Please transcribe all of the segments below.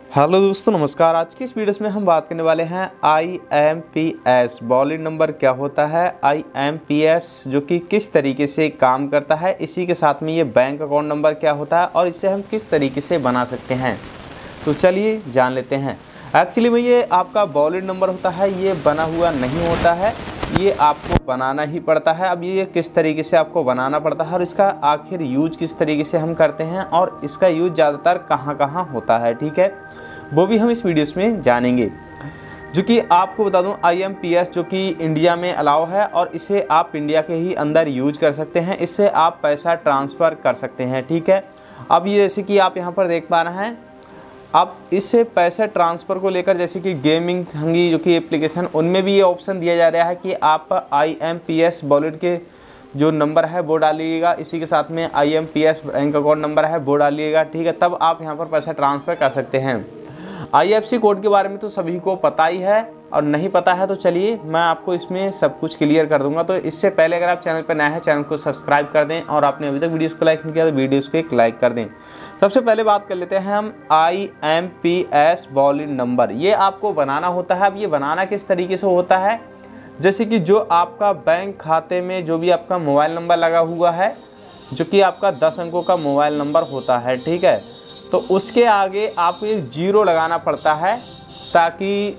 Hello दोस्तों, नमस्कार। आज की इस वीडियो में हम बात करने वाले हैं IMPS वॉलेट नंबर क्या होता है, IMPS जो कि किस तरीके से काम करता है, इसी के साथ में ये बैंक अकाउंट नंबर क्या होता है और इसे हम किस तरीके से बना सकते हैं। तो चलिए जान लेते हैं। एक्चुअली में ये आपका वॉलेट नंबर होता है, ये बना हुआ नहीं होता है, ये आपको बनाना ही पड़ता है। अब ये किस तरीके से आपको बनाना पड़ता है और इसका आखिर यूज किस तरीके से हम करते हैं और इसका यूज ज़्यादातर कहाँ कहाँ होता है, ठीक है, वो भी हम इस वीडियोस में जानेंगे। जो कि आपको बता दूं, IMPS जो कि इंडिया में अलाउ है और इसे आप इंडिया के ही अंदर यूज कर सकते हैं। इससे आप पैसा ट्रांसफ़र कर सकते हैं, ठीक है। अब ये जैसे कि आप यहाँ पर देख पा रहे हैं, अब इससे पैसे ट्रांसफ़र को लेकर जैसे कि गेमिंग हंगी जो कि एप्लीकेशन, उनमें भी ये ऑप्शन दिया जा रहा है कि आप IMPS वॉलेट के जो नंबर है वो डालिएगा, इसी के साथ में IMPS बैंक अकाउंट नंबर है वो डालिएगा, ठीक है, तब आप यहाँ पर पैसा ट्रांसफ़र कर सकते हैं। IFSC कोड के बारे में तो सभी को पता ही है, और नहीं पता है तो चलिए मैं आपको इसमें सब कुछ क्लियर कर दूंगा। तो इससे पहले अगर आप चैनल पर नए हैं, चैनल को सब्सक्राइब कर दें, और आपने अभी तक वीडियोस को लाइक नहीं किया तो वीडियोस को एक लाइक कर दें। सबसे पहले बात कर लेते हैं हम IMPS वॉलेट नंबर। ये आपको बनाना होता है। अब ये बनाना किस तरीके से होता है, जैसे कि जो आपका बैंक खाते में जो भी आपका मोबाइल नंबर लगा हुआ है, जो कि आपका 10 अंकों का मोबाइल नंबर होता है, ठीक है, तो उसके आगे आपको एक 0 लगाना पड़ता है, ताकि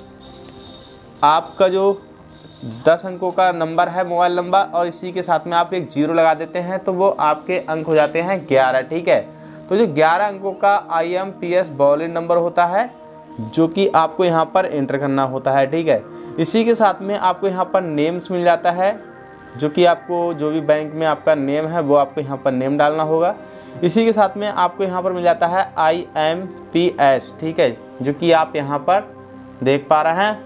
आपका जो 10 अंकों का नंबर है मोबाइल नंबर और इसी के साथ में आप एक 0 लगा देते हैं तो वो आपके अंक हो जाते हैं 11, ठीक है। तो जो 11 अंकों का IMPS वॉलेट नंबर होता है, जो कि आपको यहाँ पर एंटर करना होता है, ठीक है। इसी के साथ में आपको यहाँ पर नेम्स मिल जाता है, जो कि आपको जो भी बैंक में आपका नेम है वो आपको यहाँ पर नेम डालना होगा। इसी के साथ में आपको यहाँ पर मिल जाता है IMPS, ठीक है, जो कि आप यहाँ पर देख पा रहे हैं,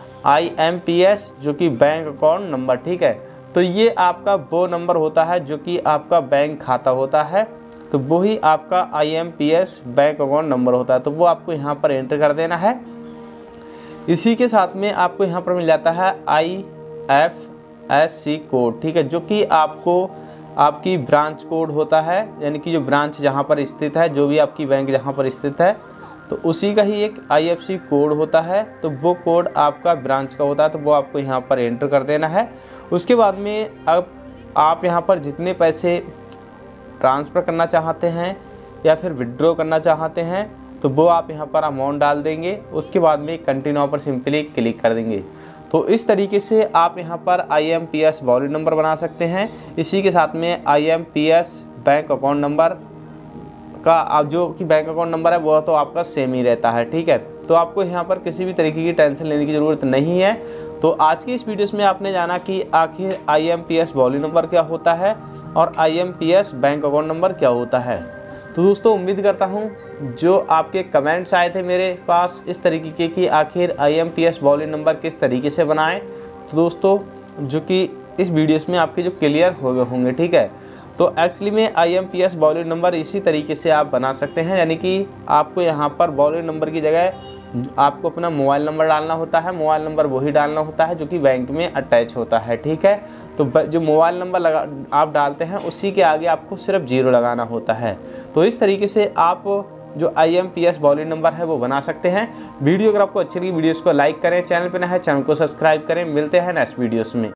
IMPS जो कि बैंक अकाउंट नंबर, ठीक है। तो ये आपका वो नंबर होता है जो कि आपका बैंक खाता होता है, तो वही आपका IMPS बैंक अकाउंट नंबर होता है, तो वो आपको यहाँ पर एंटर कर देना है। इसी के साथ में आपको यहाँ पर मिल जाता है IFSC कोड, ठीक है, जो कि आपको आपकी ब्रांच कोड होता है, यानी कि जो ब्रांच जहाँ पर स्थित है, जो भी आपकी बैंक जहाँ पर स्थित है, तो उसी का ही एक IFSC कोड होता है। तो वो कोड आपका ब्रांच का होता है, तो वो आपको यहाँ पर एंटर कर देना है। उसके बाद में अब आप यहाँ पर जितने पैसे ट्रांसफ़र करना चाहते हैं या फिर विड्रॉ करना चाहते हैं, तो वो आप यहाँ पर अमाउंट डाल देंगे। उसके बाद में कंटिन्यू पर सिंपली क्लिक कर देंगे। तो इस तरीके से आप यहाँ पर IMPS वॉलेट नंबर बना सकते हैं। इसी के साथ में IMPS बैंक अकाउंट नंबर का आप जो कि बैंक अकाउंट नंबर है वो तो आपका सेम ही रहता है, ठीक है। तो आपको यहाँ पर किसी भी तरीके की टेंशन लेने की ज़रूरत नहीं है। तो आज की इस वीडियो में आपने जाना कि आखिर IMPS वॉलेट नंबर क्या होता है और IMPS बैंक अकाउंट नंबर क्या होता है। तो दोस्तों, उम्मीद करता हूँ जो आपके कमेंट्स आए थे मेरे पास इस तरीके के कि आखिर IMPS वॉलेट नंबर किस तरीके से बनाएं, तो दोस्तों जो कि इस वीडियोस में आपके जो क्लियर हो गए होंगे, ठीक है। तो एक्चुअली में IMPS वॉलेट नंबर इसी तरीके से आप बना सकते हैं, यानी कि आपको यहाँ पर वॉलेट नंबर की जगह आपको अपना मोबाइल नंबर डालना होता है। मोबाइल नंबर वही डालना होता है जो कि बैंक में अटैच होता है, ठीक है। तो जो मोबाइल नंबर आप डालते हैं उसी के आगे आपको सिर्फ 0 लगाना होता है। तो इस तरीके से आप जो IMPS वॉलेट नंबर है वो बना सकते हैं। वीडियो अगर आपको अच्छी लगी, वीडियोस को लाइक करें, चैनल पर नए हैं चैनल को सब्सक्राइब करें। मिलते हैं नेक्स्ट वीडियोस में।